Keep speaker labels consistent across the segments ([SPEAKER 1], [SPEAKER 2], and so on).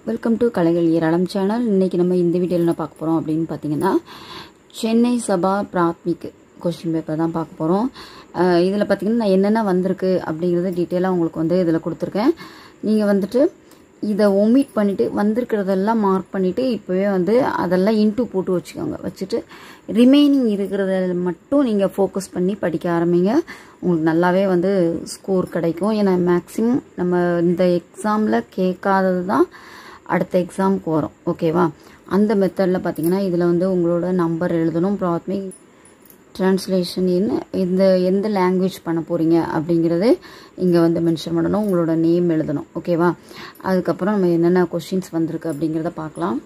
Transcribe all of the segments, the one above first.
[SPEAKER 1] Welcome to கலைகள் ஏராளம் channel. இன்றைக்கி நம்ம இந்த வீடியோவில் என்ன பார்க்க போகிறோம் அப்படின்னு பார்த்தீங்கன்னா, சென்னை சபா பிராத்மிக் கொஸ்டின் பேப்பர் தான் பார்க்க போகிறோம். இதில் பார்த்தீங்கன்னா நான் என்னென்ன வந்திருக்கு அப்படிங்கிறத டீட்டெயிலாக உங்களுக்கு இதில் கொடுத்துருக்கேன். நீங்கள் வந்துட்டு இதை ஒமிட் பண்ணிவிட்டு வந்திருக்கிறதெல்லாம் மார்க் பண்ணிவிட்டு இப்போவே அதெல்லாம் இன்ட்டு போட்டு வச்சுக்கோங்க. வச்சுட்டு ரிமைனிங் இருக்கிறத மட்டும் நீங்கள் ஃபோக்கஸ் பண்ணி படிக்க ஆரம்பிங்க. உங்களுக்கு நல்லாவே ஸ்கோர் கிடைக்கும். ஏன்னா மேக்ஸிமம் நம்ம இந்த எக்ஸாமில் கேட்காதது தான் அடுத்த எக்ஸாமுக்கு வரும். ஓகேவா? அந்த மெத்தடில் பார்த்தீங்கன்னா இதில் உங்களோட நம்பர் எழுதணும். பிராத்மிக் ட்ரான்ஸ்லேஷன் எந்த லாங்குவேஜ் பண்ண போகிறீங்க அப்படிங்கிறது இங்கே மென்ஷன் பண்ணணும். உங்களோட நேம் எழுதணும். ஓகேவா? அதுக்கப்புறம் நம்ம என்னென்ன கொஷின்ஸ் வந்திருக்கு அப்படிங்கிறத பார்க்கலாம்.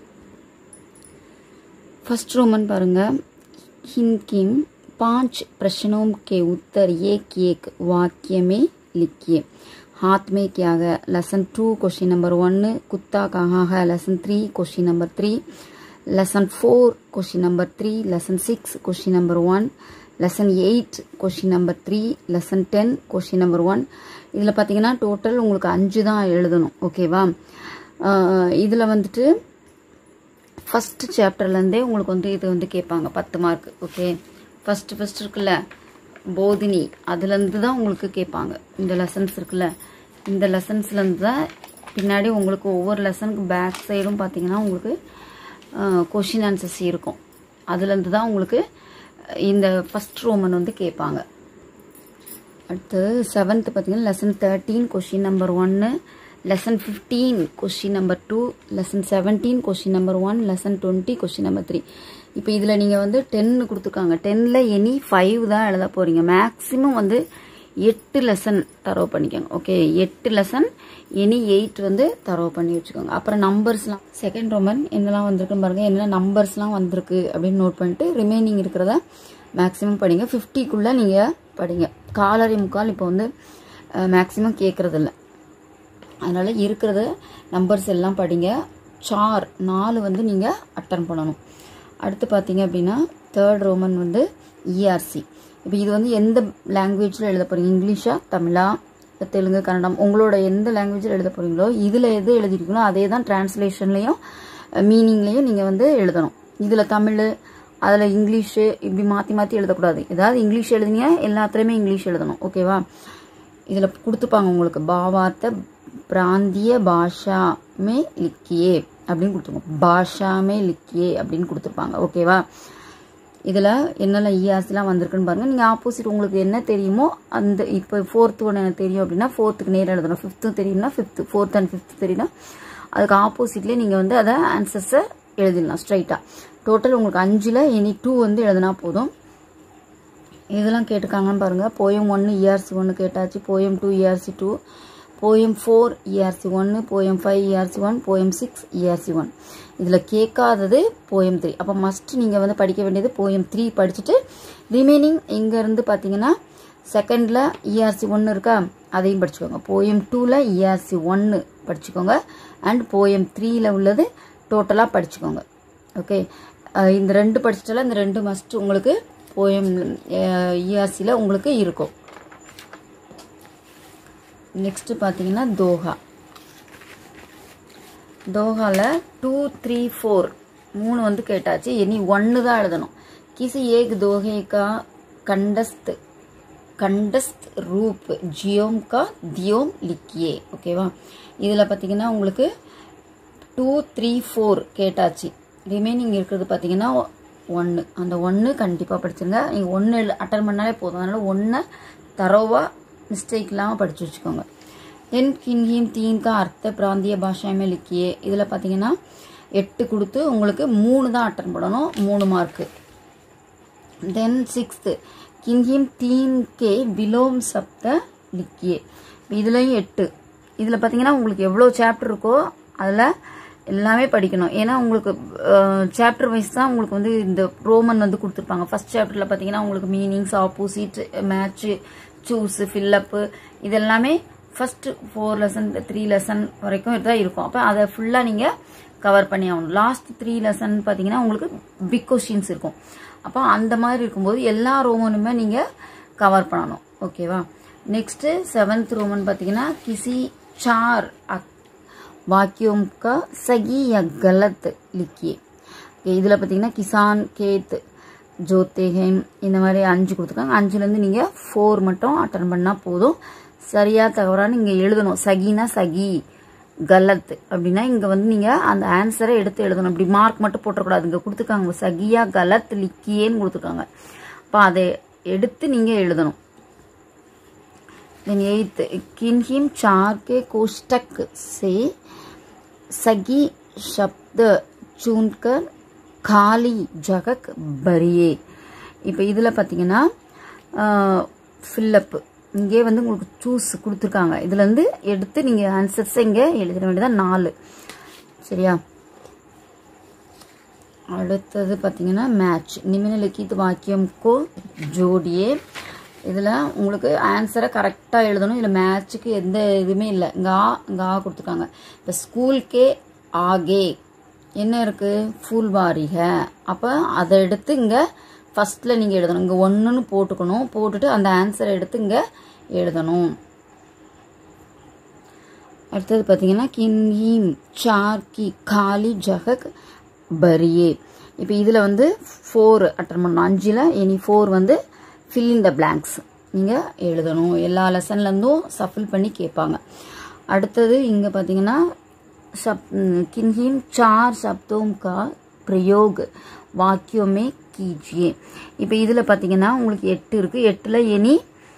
[SPEAKER 1] फर्स्ट रोमन पारुंगा, हिंद 5 प्रश्नों के उत्तर एक एक वाक्य में लिखिए. हाथ में क्या है? Lesson 2 question number 1. कुत्ता कहाँ है? Lesson 3 question number 3. Lesson 4 question number 3. Lesson 6 question number 1. Lesson 8 question number 3. Lesson 10 question number 1. இதில் பார்த்தீங்கன்னா டோட்டல் உங்களுக்கு 5 தான் எழுதணும். ஓகேவா? இதில் ஃபஸ்ட் சாப்டர்லேருந்தே உங்களுக்கு இது கேட்பாங்க 10 மார்க். ஓகே, ஃபஸ்ட் இருக்குல்ல போதினி, அதுலேருந்து தான் உங்களுக்கு கேட்பாங்க. இந்த லெசன்ஸ் இருக்குல்ல, இந்த லெசன்ஸ்லேருந்து தான் பின்னாடி உங்களுக்கு ஒவ்வொரு லெசனுக்கு பேக் சைடும் பார்த்தீங்கன்னா உங்களுக்கு கொஷின் ஆன்சர்ஸ் இருக்கும். அதுலேருந்து தான் உங்களுக்கு இந்த ஃபஸ்ட் ரோமன் கேட்பாங்க. அடுத்து 7th பார்த்தீங்கன்னா lesson 13 question number 1, lesson 15 question number 2, lesson 17 question number 1, lesson 20 question number 3. இப்போ இதில் நீங்கள் 10 கொடுத்துருக்காங்க. 10ல் எனி 5 தான் எழுத போகிறீங்க. மேக்ஸிமம் 8 லெசன் தரவு பண்ணிக்கோங்க. ஓகே, 8 லெசன் எனி 8 தரவு பண்ணி வச்சுக்கோங்க. அப்புறம் நம்பர்ஸ்லாம் செகண்ட் ரோமன் என்னெல்லாம் வந்திருக்குன்னு பாருங்கள். என்னென்ன நம்பர்ஸ்லாம் வந்திருக்கு அப்படின்னு நோட் பண்ணிட்டு ரிமைனிங் இருக்கிறத மேக்ஸிமம் படிங்க. 50க்குள்ளே நீங்கள் படிங்க. காலரை முக்கால் இப்போ மேக்ஸிமம் கேட்குறதில்ல, அதனால் இருக்கிறத நம்பர்ஸ் எல்லாம் படிங்க. 4 நீங்கள் அட்டன் பண்ணணும். அடுத்து பார்த்தீங்க அப்படின்னா தேர்ட் ரோமன் இஆர்சி. இப்போ இது எந்த லாங்குவேஜில் எழுத போகிறீங்க? இங்கிலீஷா, தமிழா, தெலுங்கு, கன்னடம், உங்களோட எந்த லாங்குவேஜில் எழுத போகிறீங்களோ இதில் எது எழுதிருக்கீங்களோ அதே தான் டிரான்ஸ்லேஷன்லேயும் மீனிங்லேயும் நீங்கள் எழுதணும். இதில் தமிழ், அதில் இங்கிலீஷு, இப்படி மாற்றி மாற்றி எழுதக்கூடாது. ஏதாவது இங்கிலீஷ் எழுதினீங்க எல்லாத்துலேயுமே இங்கிலீஷ் எழுதணும். ஓகேவா? இதில் கொடுத்துப்பாங்க உங்களுக்கு பாவார்த்த பிராந்திய பாஷா மே லிக்கியே அப்படின்னு கொடுத்துருங்க. பாஷா மே லிக்கியே அப்படின்னு கொடுத்துருப்பாங்க. ஓகேவா? இதில் என்னெல்லாம் இஆர்சிலாம் வந்திருக்குன்னு பாருங்கள். நீங்கள் ஆப்போசிட் உங்களுக்கு என்ன தெரியுமோ அந்த இப்போ 4th ஒன்று எனக்கு தெரியும் அப்படின்னா 4th நேரம் எழுதணும். 5th தெரியும்னா 5th, 4th and 5th தெரியும்னா அதுக்கு ஆப்போசிட்லேயே நீங்கள் அதை ஆன்சர்ஸை எழுதிடலாம் ஸ்ட்ரைட்டாக. டோட்டல் உங்களுக்கு 5ல் எனி 2 எழுதினா போதும். இதெல்லாம் கேட்டிருக்காங்கன்னு பாருங்கள். போயம் 1 இஆர்சி 1 கேட்டாச்சு, poem 2 ERC 2, poem 4 ERC 1, poem 5 ERC 1, poem 6 ERC 1. இதில் கேட்காதது போயம் 3. அப்போ மஸ்ட் நீங்கள் படிக்க வேண்டியது போயம் 3 படிச்சுட்டு ரிமைனிங் இங்கேருந்து பார்த்தீங்கன்னா செகண்டில் இஆர்சி 1 இருக்கா, அதையும் படிச்சுக்கோங்க. போயம் 2ல் இஆர்சி 1 படிச்சுக்கோங்க. அண்ட் போயம் 3ல் உள்ளது டோட்டலாக படிச்சுக்கோங்க. ஓகே, இந்த 2 படிச்சிட்டால இந்த 2 மஸ்ட் உங்களுக்கு போயம் இஆர்சியில் உங்களுக்கு இருக்கும். நெக்ஸ்ட் பார்த்தீங்கன்னா தோஹாவில் 2, 3, 4 3 கேட்டாச்சு. இனி 1 தான் எழுதணும். கிசி ஏக் தோஹே கா கண்டஸ்த் ரூப் ஜியோம் கா தியோம் லிக்கியே. ஓகேவா? இதில் பார்த்தீங்கன்னா உங்களுக்கு 2, 3, 4 கேட்டாச்சு. ரிமைனிங் இருக்கிறது பார்த்தீங்கன்னா 1. அந்த 1 கண்டிப்பாக படிச்சுருங்க. நீங்கள் 1 அட்டன் பண்ணாலே போதும். அதனால் 1 தரோவாக மிஸ்டேக் இல்லாமல் படித்து வச்சுக்கோங்க. தென் கின்ஹீம் 3 का अर्थ प्रांतीय भाषा में लिखिए. இதில் பார்த்தீங்கன்னா 8 கொடுத்து உங்களுக்கு 3 தான் அட்டன் பண்ணணும், 3 மார்க்கு. தென் 6th கின்ஹீம் 3 के विलोम शब्द लिखिए. இதுலையும் 8. இதில் பார்த்தீங்கன்னா உங்களுக்கு எவ்வளோ சாப்டர் இருக்கோ அதில் எல்லாமே படிக்கணும். ஏன்னா உங்களுக்கு சாப்டர் வைஸ் தான் உங்களுக்கு இந்த ரோமன் கொடுத்துருப்பாங்க. ஃபர்ஸ்ட் சாப்டரில் பார்த்தீங்கன்னா உங்களுக்கு meanings, opposite, match, choose, fill up இதெல்லாமே ஃபர்ஸ்ட் 4 லெசன் 3 லெசன் வரைக்கும் தான் இருக்கும். அப்போ அதை ஃபுல்லாக நீங்கள் கவர் பண்ணி ஆகணும். லாஸ்ட் 3 லெசன் பார்த்தீங்கன்னா உங்களுக்கு பிக் கொஸ்டின்ஸ் இருக்கும். அப்போ அந்த மாதிரி இருக்கும்போது எல்லா ரோமனுமே நீங்கள் கவர் பண்ணணும். ஓகேவா? நெக்ஸ்ட்டு 7th ரோமன் பார்த்தீங்கன்னா கிசி 4 वाक्यों का सही या गलत लिखिए. இதில் பார்த்தீங்கன்னா கிசான் கேத் ஜோத்தே ஹேம் இந்த மாதிரி 5 கொடுத்துருக்காங்க. 5லேருந்து நீங்கள் 4 மட்டும் அட்டன் பண்ணால் போதும். சரியா தவறான்னு இங்கே எழுதணும். சகினா சகி, கலத் அப்படின்னா இங்கே வந்து நீங்கள் அந்த ஆன்சரை எடுத்து எழுதணும். இப்படி மார்க் மட்டும் போட்டக்கூடாது. இங்கே கொடுத்துருக்காங்க சகியா கலத் லிக்கியேன்னு கொடுத்துருக்காங்க. அப்போ அதை எடுத்து நீங்கள் எழுதணும். Then 8th, किन्हीं 4 के कोष्टक से सही शब्द चुनकर खाली जगह भरिए. இப்போ இதில் பார்த்தீங்கன்னா ஃபில்லப் இங்கே வந்து உங்களுக்கு சூஸ் கொடுத்துருக்காங்க. இதுலேருந்து எடுத்து நீங்கள் ஆன்சர்ஸை இங்கே எழுதிட வேண்டியதான் 4. சரியா? அடுத்தது பார்த்தீங்கன்னா மேட்ச். நிமினலிக்கித் வாக்கியம் கோ ஜோடியே. இதில் உங்களுக்கு ஆன்சரை கரெக்டாக எழுதணும். இதில் மேட்சுக்கு எந்த இதுவுமே இல்லை. இங்கே ஆ கொடுத்துருக்காங்க. இப்போ ஸ்கூல்கே ஆகே என்ன இருக்குது? ஃபூல்வாரிக. அப்போ அதை எடுத்து இங்கே ஃபஸ்ட்டில் நீங்கள் எழுதணும். இங்கே 1ன்னு போட்டுக்கணும். போட்டுட்டு அந்த ஆன்சரை எடுத்து இங்கே எழுதணும். அடுத்தது பார்த்தீங்கன்னா கின்ஹீம் 4 की खाली जगह भरिए. இப்போ இதில் வந்து 4 அட்டன் பண்ணணும். 5ல் எனி 4 வந்து fill in the blanks நீங்கள் எழுதணும். எல்லா லெசன்லேருந்தும் சஃபில் பண்ணி கேட்பாங்க. அடுத்தது இங்கே பார்த்தீங்கன்னா किन्हीं 4 शब्दों का प्रयोग वाक्यों में कीजिए. இப்போ இதில் பார்த்தீங்கன்னா உங்களுக்கு 8 இருக்குது. 8ல் எனி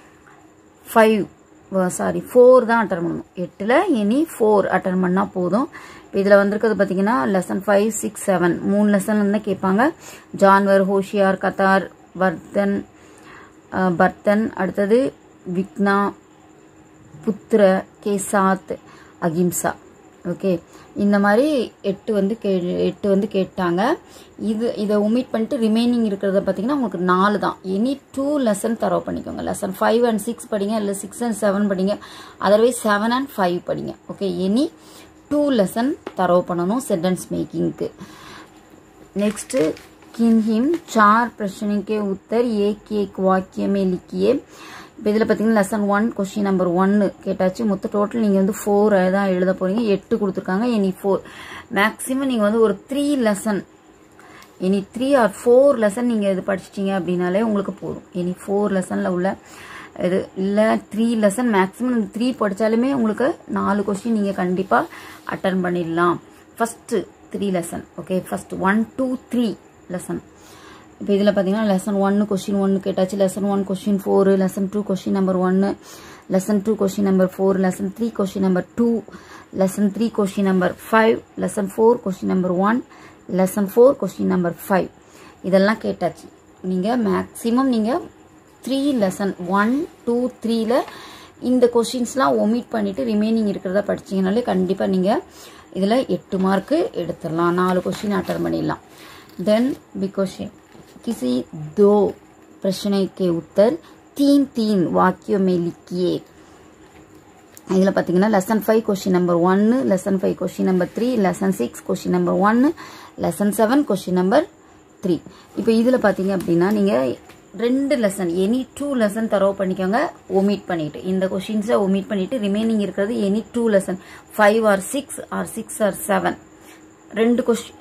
[SPEAKER 1] 4 தான் அட்டன் பண்ணணும். 8ல் எனி 4 அட்டன் பண்ணால் போதும். இப்போ இதில் வந்திருக்கிறது பார்த்தீங்கன்னா லெசன் 5, 6, 7 3 லெசன்லேருந்து தான் கேட்பாங்க. ஜான்வர், ஹோஷியார், கத்தார், பர்த்தன், அடுத்தது விக்னா, புத்திர, கேசாத், அகிம்சா. ஓகே, இந்த மாதிரி 8 வந்து கேட்டாங்க. இதை ஒமிட் பண்ணிட்டு ரிமைனிங் இருக்கிறத பார்த்தீங்கன்னா உங்களுக்கு 4 தான். எனி 2 லெசன் தரவு பண்ணிக்கோங்க. லெசன் 5 and 6 படிங்க, இல்லை 6 and 7 படிங்க, அதர்வைஸ் 7 and 5 படிங்க. ஓகே, எனி 2 லெசன் தரவு பண்ணணும் சென்டென்ஸ் மேக்கிங்க்கு. நெக்ஸ்ட்டு किन्हीं 4 प्रश्न के उत्तर एक वाक्य में लिखिए. இப்போ இதில் பார்த்தீங்கன்னா லெசன் 1 கொஸ்டின் நம்பர் 1 கேட்டாச்சு. மொத்த டோட்டல் நீங்கள் வந்து 4 தான் எழுத போகிறீங்க. 8 கொடுத்துருக்காங்க. எனி 4 மேக்ஸிமம் நீங்கள் வந்து ஒரு 3 லெசன் எனி 3 or 4 லெசன் நீங்கள் இது படிச்சிட்டிங்க அப்படின்னாலே உங்களுக்கு போதும். எனி 4 லெசனில் உள்ள இது இல்லை 3 லெசன் மேக்ஸிமம் 3 படித்தாலுமே உங்களுக்கு 4 கொஸ்டின் நீங்கள் கண்டிப்பாக அட்டன் பண்ணிடலாம். First 3 lesson. Okay, first 1, 2, 3 lesson. இப்போ இதில் பார்த்தீங்கன்னா லெசன் 1 கொஸ்டின் 1 கேட்டாச்சு. Lesson 1 question 4, lesson 2 question number 1, lesson 2 question number 4, lesson 3 question number 2, lesson 3 question number 5, lesson 4 question number 1, lesson 4 question number 5 இதெல்லாம் கேட்டாச்சு. நீங்கள் மேக்ஸிமம் நீங்கள் 3 லெசன் 1, 2, 3ல் இந்த கொஸ்டின்ஸ்லாம் ஒமிட் பண்ணிவிட்டு ரிமைனிங் இருக்கிறத படிச்சிங்கனாலே கண்டிப்பாக நீங்கள் இதில் 8 மார்க்கு எடுத்துடலாம். 4 கொஸ்டின் அட்டன் பண்ணிடலாம். देन बी क्वेश्चन किसी 2 प्रश्न के उत्तर 3 वाक्यों में लिखिए. இதில் பார்த்தீங்கன்னா lesson 5 question number 1, lesson 5 question number 3, lesson 6 question number 1, lesson 7 question number 3. இப்போ இதில் பார்த்தீங்க அப்படின்னா நீங்கள் 2 லெசன் எனி 2 லெசன் தரவு பண்ணிக்கோங்க. ஒமிட் பண்ணிட்டு இந்த கொஸ்டின்ஸை ஒமிட் பண்ணிட்டு ரிமைனிங் இருக்கிறது any 2 lesson 5 or 6 or 6 or 7 2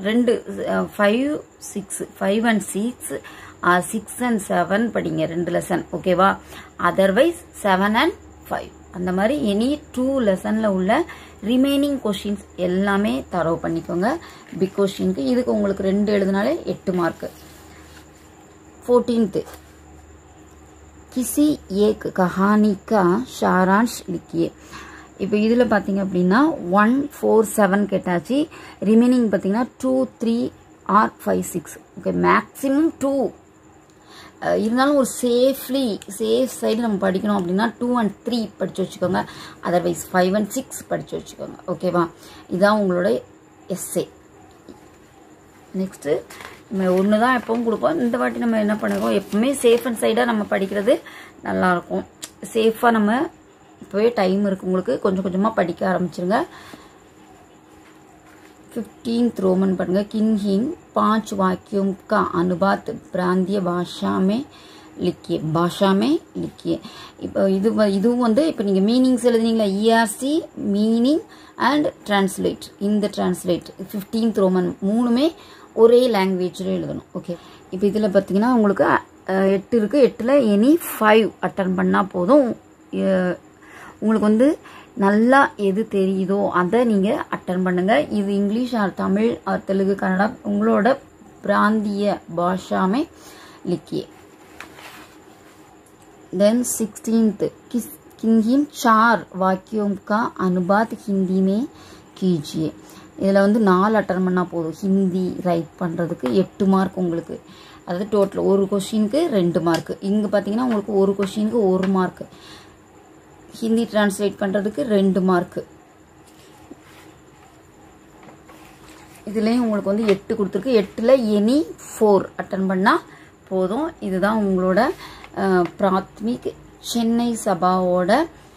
[SPEAKER 1] 5, 6 5 and 6 or 6 and 7 படிங்க 2 லெசன். ஓகேவா? அதர்வைஸ் 7 and 5 அந்த மாதிரி எனி 2 லெசனில் உள்ள ரிமைனிங் கொஸ்டின்ஸ் எல்லாமே தரவு பண்ணிக்கோங்க. பிக் கொஸ்டினுக்கு இதுக்கு உங்களுக்கு 2 எழுதினாலே 8 மார்க்கு. 14th किसी एक कहानी का सारांश लिखिए. இப்போ இதில் பார்த்தீங்க அப்படின்னா 1, 4, 7 கேட்டாச்சு. ரிமைனிங் பார்த்தீங்கன்னா 2, 3 or 5, 6. ஓகே, மேக்ஸிமம் 2 இருந்தாலும் ஒரு சேஃப் சைடு நம்ம படிக்கணும் அப்படின்னா 2 and 3 படித்து வச்சுக்கோங்க. அதர்வைஸ் 5 and 6 படித்து வச்சுக்கோங்க. ஓகேவா? இதுதான் உங்களோட எஸ்ஏ. நெக்ஸ்ட்டு நம்ம 1 தான் எப்பவும் கொடுப்போம். இந்த வாட்டி நம்ம என்ன பண்ணுவோம், எப்பவுமே சேஃப் அண்ட் சைடாக நம்ம படிக்கிறது நல்லாயிருக்கும். சேஃபாக நம்ம இப்போவே டைம் இருக்குது உங்களுக்கு, கொஞ்சம் கொஞ்சமாக படிக்க ஆரம்பிச்சிருங்க. 15th रोमन पढ़ेंगे किन्हीं 5 वाक्यों का अनुवाद प्रांतीय भाषा में लिखिए भाषा में लिखिए இப்போ இதுவும் வந்து இப்போ நீங்க மீனிங்ஸ் எழுதுனீங்களா ERC மீனிங் அண்ட் டிரான்ஸ்லேட் இந்த டிரான்ஸ்லேட் 15th ரோமன் மூணுமே ஒரே லாங்குவேஜ்ல எழுதணும் ஓகே இப்போ இதுல பாத்தீங்கன்னா உங்களுக்கு 8 இருக்கு 8ல எனி 5 அட்டெண்ட் பண்ணா போதும் உங்களுக்கு வந்து நல்லா எது தெரியுதோ அத நீங்க அட்டெண்ட் பண்ணுங்க இது English or Tamil or Telugu Kannada உங்களோட प्रांतीय भाषा में लिखिए देन 16th किन्हीं 4 वाक्यों का अनुवाद हिंदी में कीजिए இதுல வந்து 4 அட்டெண்ட் பண்ணா போதும் ஹிந்தி ரைட் பண்றதுக்கு 8 மார்க் உங்களுக்கு அது டோட்டல் ஒரு क्वेश्चनக்கு 2 மார்க் இங்க பாத்தீங்கன்னா உங்களுக்கு ஒரு क्वेश्चनக்கு 1 மார்க் ஹிந்தி டிரான்ஸ்லேட் பண்றதுக்கு 2 மார்க் இதுலயும் உங்களுக்கு வந்து 8 கொடுத்திருக்கு 8ல எனி 4 அட்டெண்ட் பண்ணா போதும் இதுதான் உங்களோட பிராத்மிக் சென்னை சபாவோட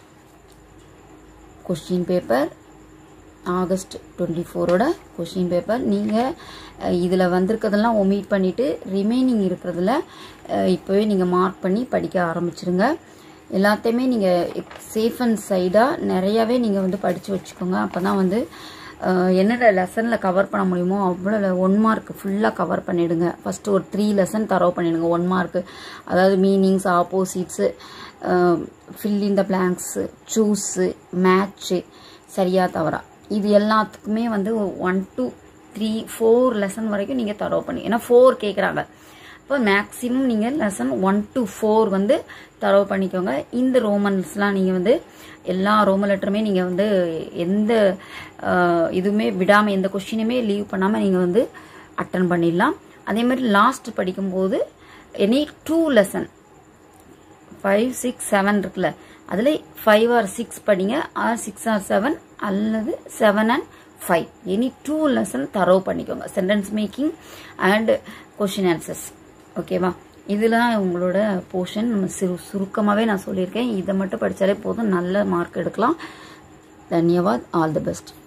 [SPEAKER 1] क्वेश्चन பேப்பர் ஆகஸ்ட் 24 ஓட क्वेश्चन பேப்பர் நீங்க இதுல வந்திருக்கிறதெல்லாம் ஒமிட் பண்ணிட்டு ரிமைனிங் இருக்குறதுல இப்பவே நீங்க மார்க் பண்ணி படிக்க ஆரம்பிச்சிருங்க எல்லாத்தையுமே நீங்க சேஃப் அண்ட் சைடா நிறையவே நீங்க வந்து படிச்சு வச்சுக்கோங்க அப்பதான் வந்து என்னென்ன லெசன்ல கவர் பண்ண முடியுமோ அவ்வளவு 1 மார்க் ஃபுல்லா கவர் பண்ணிடுங்க ஃபர்ஸ்ட் ஒரு 3 லெசன் தரவு பண்ணிடுங்க 1 மார்க் அதாவது meanings opposites fill in the blanks choose match சரியா தவறா இது எல்லாத்துக்குமே வந்து 1 2 3 4 லெசன் வரைக்கும் நீங்க தரவு பண்ணி ஏனா 4 கேக்குறாங்க அப்ப மேக்ஸिमम நீங்க லெசன் 1 to 4 வந்து தரவு பண்ணிக்கோங்க இந்த ரோமன்ஸ்லாம் நீங்க வந்து எல்லா ரோமன் லெட்டருமே நீங்க வந்து எந்த இதுமே விடாம எந்த क्वेश्चनமே லீவ் பண்ணாம நீங்க வந்து அட்டெண்ட் பண்ணிடலாம் அதே மாதிரி லாஸ்ட் படிக்கும்போது எனி 2 லெசன் 5 6 7 இருக்குல அதுல 5 or 6 படிங்க ஆர் 6 or 7 அல்லது 7 and 5 எனி 2 லெசன் தரவு பண்ணிக்கோங்க sentence making and question answers ஓகேவா இதெல்லாம் உங்களோட போர்ஷன் நம்ம சுருக்கமாவே நான் சொல்லிருக்கேன் இத மட்டும் படிச்சாலே போதும் நல்ல மார்க் எடுக்கலாம் धन्यवाद ऑल द बेस्ट